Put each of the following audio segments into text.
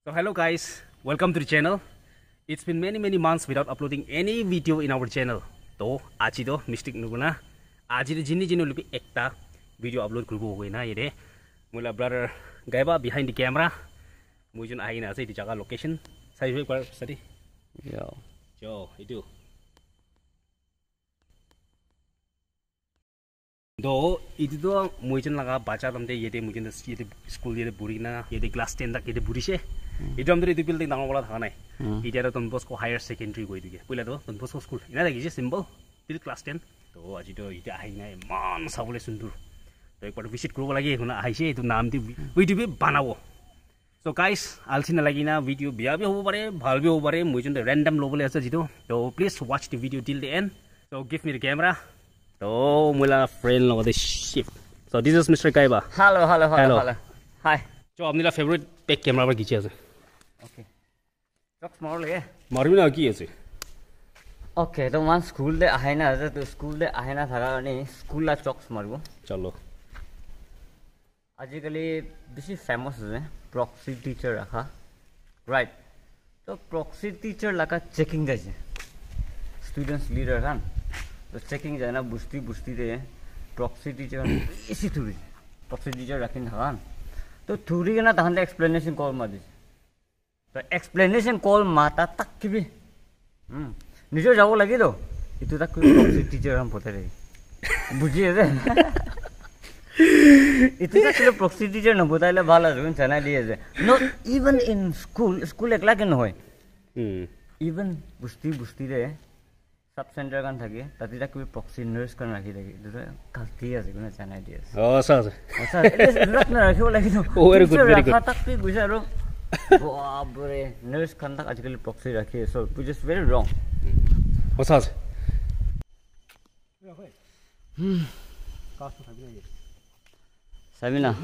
So hello guys, welcome to the channel. It's been many months without uploading any video in our channel. So aji to mistake nuguna. Aji to jini lupi ekta video upload kurubo hoy na yede. Mula brother Gaiba behind the camera. Mujun aina sa di jaga location. Sai par study. Yo itu. Do itu do mujun laga baca tamde yede mujun yede school yede burina yede class 10 tak yede burise. Itu amder itu building tanggal bola thana. Itu ada Don Bosco Higher Secondary go itu ke. Pula tu Don Bosco School. Ina lagi je simple. Till class 10. To aji to itu aina man sabule sundur. To ek bar visit kuro lagi huna aise itu naam ti video be banao. So guys, alsina lagi na video biya bhi hobo pare, bhal bhi hobo pare. Mujun random lobole ase jitu. So please watch the video till the end. So give me the camera. So mula friend logo the shift. So this is Mr. Gaiba. Hello. Hi. So apni la favorite pack camera par khiche ase. Okay. Jokes more lege. Marmi na ki ase. Okay, तो मान school दे आहे ना तो school दे आहे ना थारा नहीं school ला chalks मारगो चलो आजिकली बेसी फेमस है प्रॉक्सी टीचर रखा राइट तो प्रॉक्सी टीचर लगा चेकिंग जाए स्टूडेंट्स लीडर खान तो चेकिंग जाए ना बुस्ती दे प्रॉक्सी टीचर इसी थोड़ी प्रॉक्सी टीचर रखिन खान तो थोड़ी के ना तहन एक्सप्लेनेशन कॉल मार दी तो एक्सप्लेनेशन कॉल माता तक की भी निजो जाओ लगे तो इतु तक प्रॉक्सी टीचर हम पता रही बुझिए रे इतु तक के प्रॉक्सी टीचर न बताइले भाला जुन चना दिए जे नो इवन इन स्कूल एकला के न होय इवन बुस्ती रे सब सेंटर कान थाके ताति तक प्रॉक्सी नर्स कान राखि थाके दुटा गलती আছে कोन चना दिए अच्छा रख न राखियो लगे तो वेरी गुड तक भी गुजारो बाप रे नर्स कान तक आजकल प्रॉक्सी राखि so which is very wrong What's up? Sabina.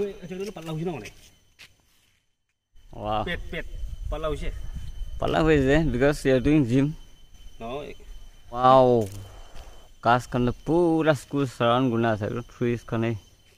Wow. Pet. Palau is because you are doing gym. No. Wow. Kas kan pura school surround guna sa trees kan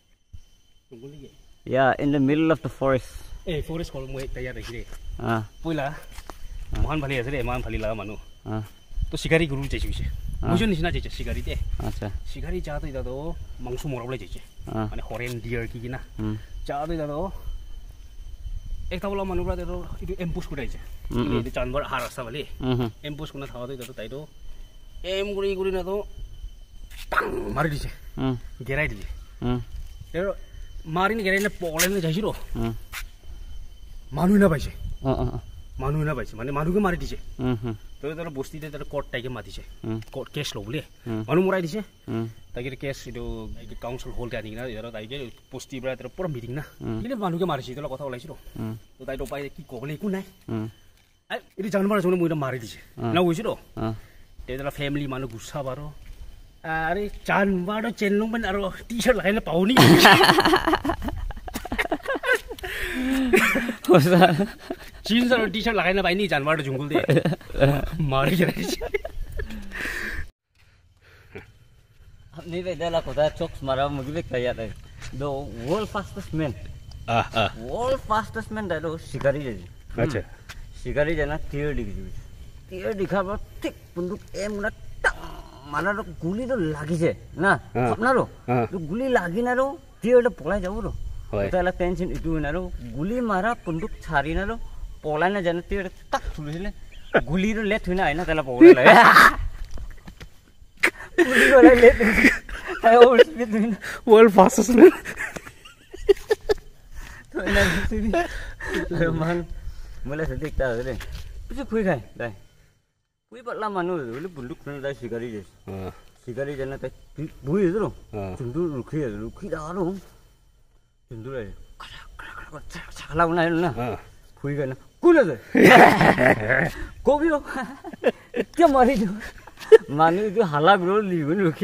Yeah, in the middle of the forest. Forest call mo tayar rahi Ah. Pula. Mohan bhali ase re, mohan bhali laga manu. तो शिकारी गुरु चाहिए विषय मुझे निशना चाहिए शिकारी ते अच्छा शिकारी चाहते इधर तो मांसू मोरबले चाहिए माने हॉरेन डियर की ना चाहते इधर तो एक तावला मनुबरा ते तो इधर एम्बुश कुछ चाहिए इधर जानवर हारसा वाले एम्बुश कुना था तो इधर तो ताइरो एम गुरी ना तो मार दीजिए गेराई दीजिए तेरो मारी ने गेराई ने पॉले ने चाहिए रो मानू ना पाइसे माने मानू के मारी दीजिए तो इधर बोस्ती दे इधर कोर्ट टाइके माती छे कोर्ट केस लो बोले मानू मुराई दिसे ताकि केस इदो काउंसिल होल त्या दिना इधर ताइके पोस्टी बरा इधर पूरा मीटिंग ना इने मानू के मारिछि तला कथा ओलाइछि रो तो ताइ तो पाइ की कोबले कु नाइ आ इदि जानवर जोने मुइरा मारि दिसे ना होइछि रो तेदला फैमिली मानू गुस्सा बारो अरे जानवर चेनलुं बन आरो टी-शर्ट लगाइले पाउनी जीन्स और टी-शर्ट लगाइले पाइनी जानवर जंगल दे मारी जाए नहीं वे दला को दा चॉक्स मारा मुझे भी कया था the world fastest man world fastest man दालो शिकारी जे अच्छा शिकारी जना तीर दिखा बा ठीक बंदूक एम ना माना रो गुली तो लागी जे ना अपना रो तो गुली लागी ना रो तीर तो पळाय जाऊ रो तला टेंशन इतु ना रो गुली मारा बंदूक छारी ना रो पळाय ना जना तीर तक छुलिले गुली रो लेट हुना हैन तला पळाय ला गुली रो late I always been doing world fastest man तो इना अरे मान मला से देखता रे कुछ खुई खाय दाई खुई पतला मानु बोले बंदूक न दाई शिकारी जना त बुई रो रुखी दारो चुंदू रे छला उना ना खुई गना कुले दे कोबी रो क्या मारी जो मानु जो हाला ग्रो लिबन रुखी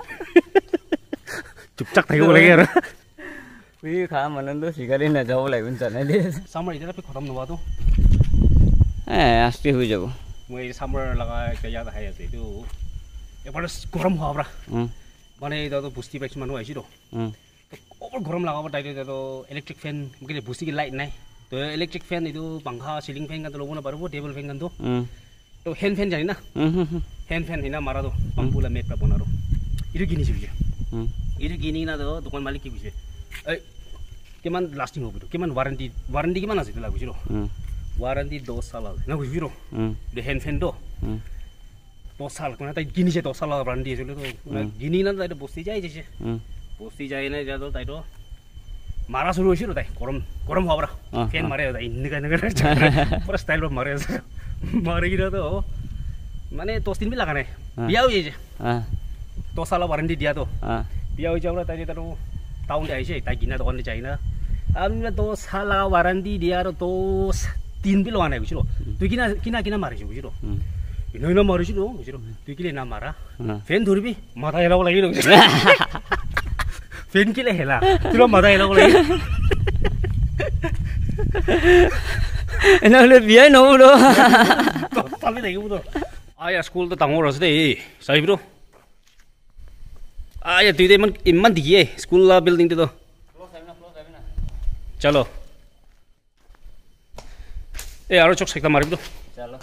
चुपचाप थाइको लगे यार खुई खा मनन तो शिकारी न जाओ लाइबन चने दे समर इधर पे खत्म नवा तो आस्ते हो जाबो মই সামার লাগা কয়া হাই আছে তো এবারে গরম হওয়া মানে এটা তো বুঝতে পাইছি মানুষ আইছি তো ওপর গরম লাগাবো তাই তো ইলেকট্রিক ফ্যান মুকে বুঝতে কি লাইট নাই তো তো ইলেক্ট্ৰিক ফেন এইটো পাংখা চিলিং ফেন কাটো ল'ব নাপাৰিব টেবল ফেন কাটো তো হেণ্ড ফেন জানি না হেণ্ড ফেন হিনা মাৰাটো পাম্পুলা মেট পাব আৰু এইটো কিনিছে বুজিছে এইটো কিনি না তো দোকান মালিক কি বুজিছে এই কিমান লাষ্টিং হ'ব এইটো কিমান ৱাৰেণ্টি কিমান আছে এইটো বুজিছ ৱাৰেণ্টি 10 সাল আছে না বুজিছ এইটো হেণ্ড ফেনটো 10 সাল মানে তাই কিনিছে 10 সাল ৱাৰেণ্টি আছিল তো কিনি না তাইতো বস্তি যাই যাইছে বস্তি যায় না যা তো তাইতো মাৰা শুরু হয়েছিল তাই গরম হওয়ার ফ্যান মারে পুরো স্টাইল মারে মারে গিয়ে তো মানে 10 দিন भी लगा नहीं বিয়া হয়ে যায় 10 সাল ওয়ারেন্টি দিয়া তো বিয়া হয়ে যাওয়ার তাই তার টাউন আইছে তাই কিনা দোকানে যাই না আমি 10 সাল ওয়ারেন্টি দিয়া আর 10 দিন भी লওয়া নাই বুঝলো তুই কিনা মারিছ বুঝলো ইনো মারিছিল বুঝলো তুই কিলে না মারা ফ্যান ধরবি মাথা হেলাব লাগিল ফেন কিলে হেলা তুই মাথা হেলাব লাগিল এনেহলে বিয়াই নহ'ব পাবি লাগিব তো আয়া স্কুল তো ডাঙৰ আছে দেই চাইবি তো আয়া তুই ইমান দিয়ে স্কুল বিল্ডিংটো তো চলো এই আৰু চক চেকটা মাৰিব তো চলো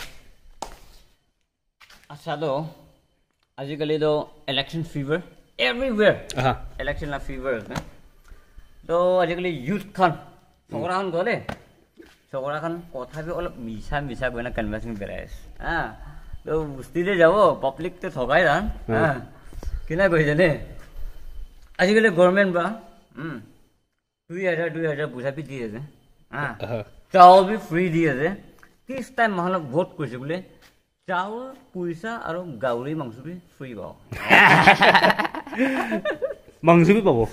আচ্ছা তো আজিকালি তো election fever everywhere election la fever na to ajikali youth khan gole chokra khan kotha bi olop misha goina conversing berais to busti le jabo public te thogai ran kina koi jane ajikali government ba 2000 busa bi diye je chao bi free diye je this time mahalok vote koise bole চাউল পইচা আৰু গাউৰি মাংস B free পাব মাংস B পাব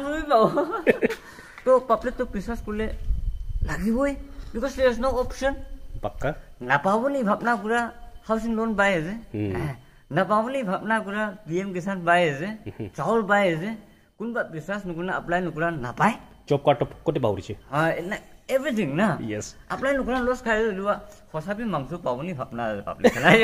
তো public তো বিশ্বাস করলে লাগিবই because there is no option পাক্কা নাপাব বলি ভাবনা পুরা হাউসিং লোন বাই আছে নাপাব বলি ভাবনা পুরা পিএম কিষান বাই আছে চাউল বাই আছে কোনবা বিশ্বাস নকৰা এপ্লাই নকৰা নাপায় জব কাৰ্ড কতে বাউৰিছে everything na yes apply nukran loss khai lua khosabi mangsu pawni bhapna public nai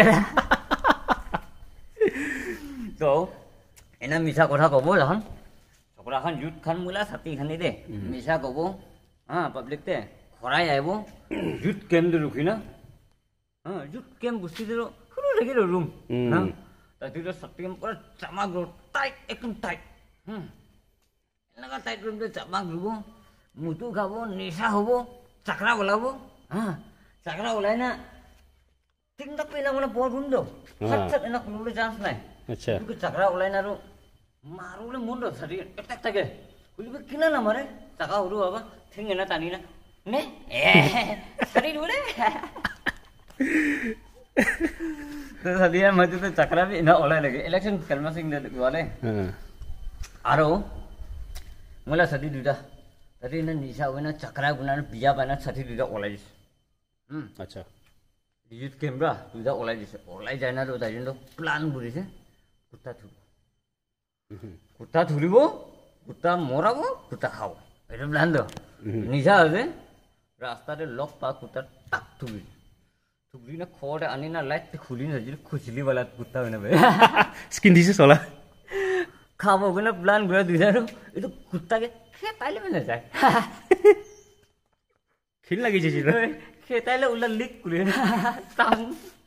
to ena misa kotha kobo jan chokra khan youth khan mula sati khani de misa kobo public te khorai aibo youth camp de rukhina youth camp busti de huru lagi room na ta dilo sati camp pura chama gro tight ekdom tight naga tight room de chama gro mutu খাবো নিশা হবো চাকরা ওলাবো চাকরা ওলাই না তিনটা পেলা মানে পর বন্ধ সাত এনা কোনো চান্স নাই আচ্ছা কিন্তু চাকরা ওলাই না আর মারুলে মন্দ সারি একটা থাকে কইবে কিনা না মারে চাকা হরু বাবা ঠিক না টানি না নে সারি রে তো সাদিয়া মতে তো চাকরা বি না ওলাই লাগে ইলেকশন কনভার্সিং দে ওয়ালে আরো মোলা সাদি দুটা tadi na nisa wena chakra guna biya bana sati duda olai acha youth camera duda olai jana do dajin do plan burise kutta thuribo kutta morabo kutta khao eta plan do nisa ase rasta re lok pa kutta tak thuri na khode ani na light te khuli na jil khuchili wala kutta bana be skin disease hola khabo guna plan gura duda do eto kutta ke खेताले में न जाए खिल लगी जी ना खेताले उला लिक कुले ताम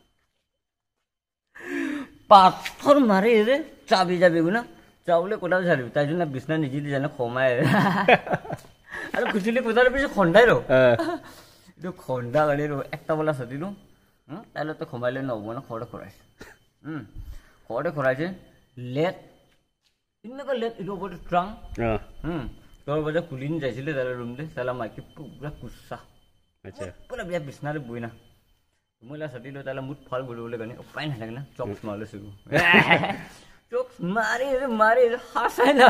पाथर मारे रे चाबी गुना चावले कोटा झाली ताई जुना बिसना निजिली जाना खोमाय अरे कुछले कोटार पिसे खंडाय रो तो खंडा गले रो एकटा बोला सदिलो ताले तो खोमायले नबो ना खडे खराइस खडे खराइसे लेट इनका लेट इदो बड स्ट्रॉंग তোর বাজা কুলিন যাইছিলে তার রুম দে সালা মাইকি পুরা কুসা আচ্ছা পুরা বিয়া বিছনারে বইনা মইলা সাদিলো তালা মুট ফল বলবলে গানি উপায় না লাগে না চক্স মারলে শুরু চক্স মারি হাসাই না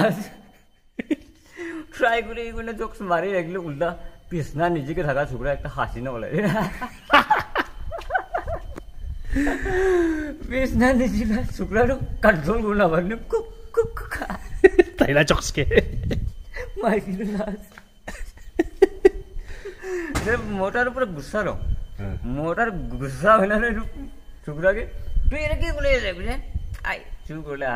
ট্রাই করে এগুলো চক্স মারি রাখলে উল্টা বিছনা নিজেকে থাকা ছোকরা একটা হাসি না বলে বিছনা নিজেকে ছোকরারও কন্ট্রোল করনা পারলে কুক কুক তাইলা চক্সকে मोटर ऊपर गुस्सा रहो मोटर गुस्सा होना रे छुकरा के तू ये की बोले रे बुझे आई छुकला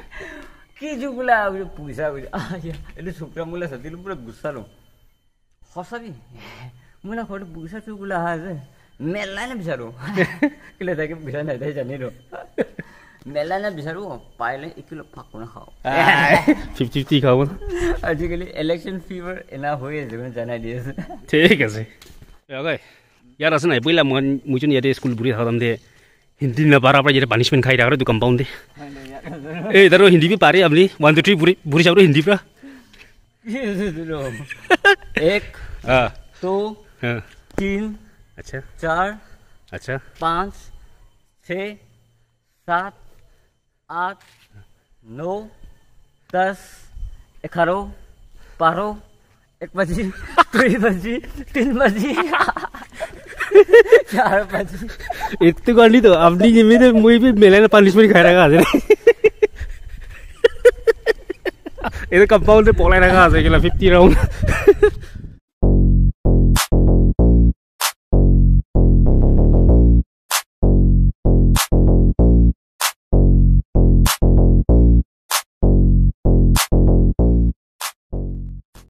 की छुकला पैसा बुझे आ या एले छुकरा मुला सदिल पूरा गुस्सा रहो সঁচাবি মই না ঘৰত বুগিছা চুগুলা আছে মেলাই না বিচাৰো কেলে থাকে বিচাৰ নাই তাই জানিলো মেলাই না বিচাৰো পাইলে 1 কিলো ফাকো না খাও 50-50 খাও আজিকালি ইলেকশন ফিভাৰ এনা হৈ আছে মানে জানাই দি আছে ঠিক আছে ওকে ইয়াৰ আছে নাই পইলা মুজন ইয়াতে স্কুল বুৰি থাকাম দে হিন্দী না বাৰা পৰা ইয়াতে পানিশমেন্ট খাই ৰাখৰে দু কম্পাউন্ড দে এই দাৰো হিন্দী বি পাৰি আপনি 1 2 3 বুৰি চাবৰো হিন্দী পৰা 1 2 3 अच्छा 4 अच्छा 5 6 7 8 9 10 11 12 1 बजी 2 बजी 3 बजी 4 बजी इतने गाड़ी तो अपनी जिम्मे तो मुझे भी मिले ना पनिशमेंट खा रहा है ये तो कंपाउंड से पोला रखा है 50 राउंड